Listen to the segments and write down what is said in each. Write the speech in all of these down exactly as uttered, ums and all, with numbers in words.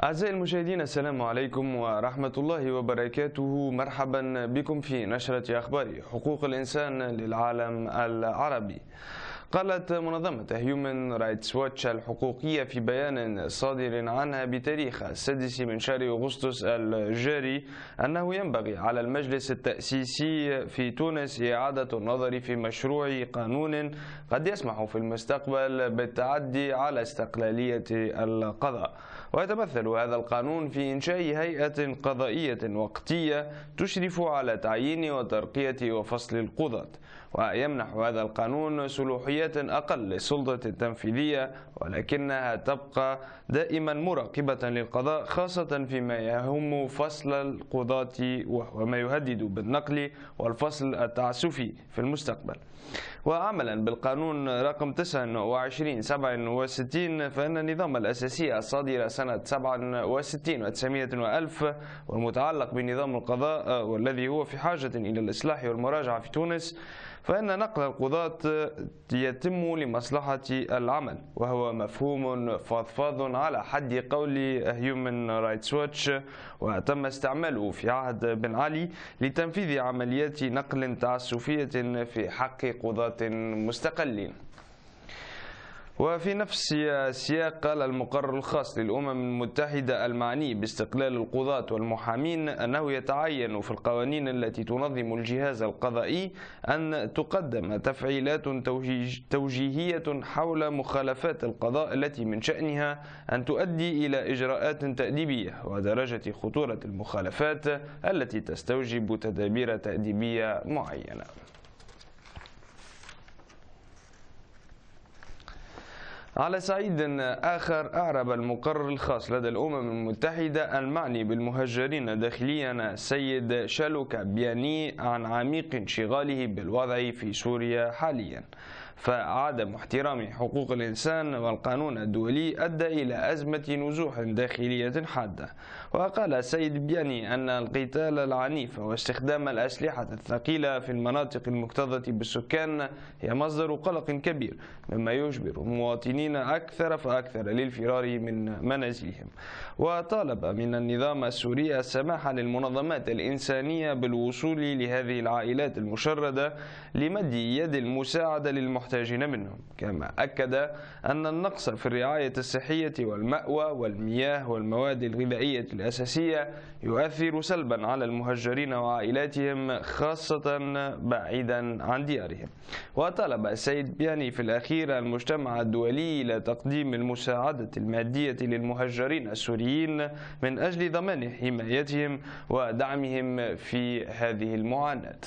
أعزائي المشاهدين، السلام عليكم ورحمة الله وبركاته. مرحبا بكم في نشرة أخبار حقوق الإنسان للعالم العربي. قالت منظمة هيومن رايتس واتش الحقوقية في بيان صادر عنها بتاريخ السادس من شهر أغسطس الجاري أنه ينبغي على المجلس التأسيسي في تونس إعادة النظر في مشروع قانون قد يسمح في المستقبل بالتعدي على استقلالية القضاء. ويتمثل هذا القانون في إنشاء هيئة قضائية وقتية تشرف على تعيين وترقية وفصل القضاة، ويمنح هذا القانون صلاحيات أقل للسلطة التنفيذية، ولكنها تبقى دائما مراقبة للقضاء، خاصة فيما يهم فصل القضاة وهو ما يهدد بالنقل والفصل التعسفي في المستقبل. وعملا بالقانون رقم تسعة وعشرين سبعة وستين، فإن النظام الأساسي الصادر سنة سبعة وستين وتسعمائة وألف والمتعلق بنظام القضاء والذي هو في حاجة إلى الإصلاح والمراجعة في تونس، فإن نقل القضاة يتم لمصلحة العمل، وهو مفهوم فضفاض على حد قول هيومن رايتس واتش، وتم استعماله في عهد بن علي لتنفيذ عمليات نقل تعسفية في حق قضاة مستقلين. وفي نفس السياق قال المقرر الخاص للأمم المتحدة المعني باستقلال القضاة والمحامين أنه يتعين في القوانين التي تنظم الجهاز القضائي أن تقدم تفعيلات توجيهية حول مخالفات القضاء التي من شأنها أن تؤدي إلى إجراءات تأديبية ودرجة خطورة المخالفات التي تستوجب تدابير تأديبية معينة. على صعيد آخر، أعرب المقرر الخاص لدى الأمم المتحدة المعني بالمهجرين داخليا سيد شالوكا بياني عن عميق انشغاله بالوضع في سوريا حاليا، فعدم احترام حقوق الإنسان والقانون الدولي أدى إلى أزمة نزوح داخلية حادة. وقال السيد بياني أن القتال العنيف واستخدام الأسلحة الثقيلة في المناطق المكتظة بالسكان هي مصدر قلق كبير، مما يجبر المواطنين أكثر فأكثر للفرار من منازلهم. وطالب من النظام السوري السماح للمنظمات الإنسانية بالوصول لهذه العائلات المشردة لمد يد المساعدة للمحتاجين منهم، كما أكد أن النقص في الرعاية الصحية والمأوى والمياه والمواد الغذائية الأساسية يؤثر سلبا على المهجرين وعائلاتهم، خاصة بعيدا عن ديارهم. وطلب السيد بياني في الأخير المجتمع الدولي إلى تقديم المساعدة المادية للمهجرين السوريين من أجل ضمان حمايتهم ودعمهم في هذه المعاناة.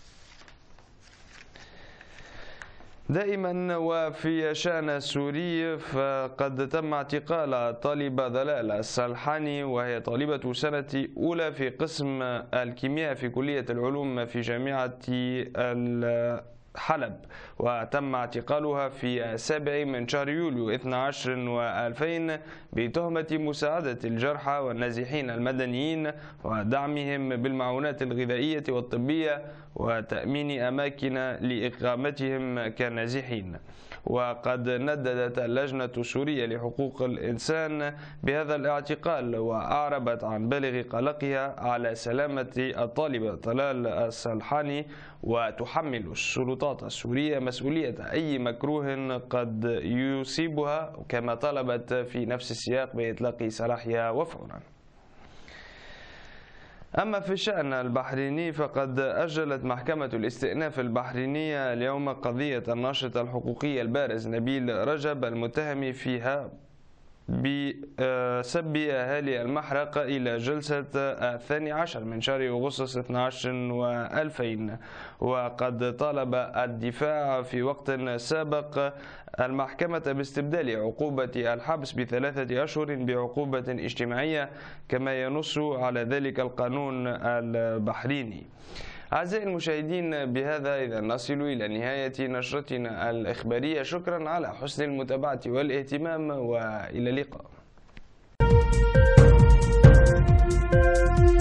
دائما وفي شأن السوري، فقد تم اعتقال طالبة ضلال السلحاني، وهي طالبة سنة أولى في قسم الكيمياء في كلية العلوم في جامعة حلب، وتم اعتقالها في السابع من شهر يوليو اثني عشر وألفين بتهمة مساعدة الجرحى والنازحين المدنيين ودعمهم بالمعونات الغذائية والطبية وتأمين أماكن لإقامتهم كنازحين. وقد نددت اللجنة السورية لحقوق الإنسان بهذا الاعتقال، وأعربت عن بالغ قلقها على سلامة الطالبة طلال السلحاني، وتحمل السلطات السورية مسؤولية أي مكروه قد يصيبها، كما طلبت في نفس السياق بإطلاق سراحها وفورا. أما في الشأن البحريني، فقد أجلت محكمة الاستئناف البحرينية اليوم قضية الناشط الحقوقي البارز نبيل رجب المتهم فيها بسب أهالي المحرق إلى جلسة الثاني عشر من شهر أغسطس اثني عشر وألفين. وقد طالب الدفاع في وقت سابق المحكمة باستبدال عقوبة الحبس بثلاثة أشهر بعقوبة اجتماعية، كما ينص على ذلك القانون البحريني. أعزائي المشاهدين، بهذا إذا نصل إلى نهاية نشرتنا الإخبارية. شكرا على حسن المتابعة والاهتمام، وإلى اللقاء.